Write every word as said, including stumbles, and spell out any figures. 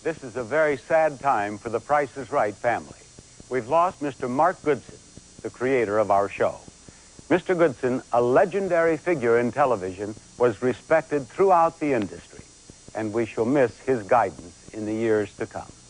This is a very sad time for the Price is Right family. We've lost Mister Mark Goodson, the creator of our show. Mister Goodson, a legendary figure in television, was respected throughout the industry, and we shall miss his guidance in the years to come.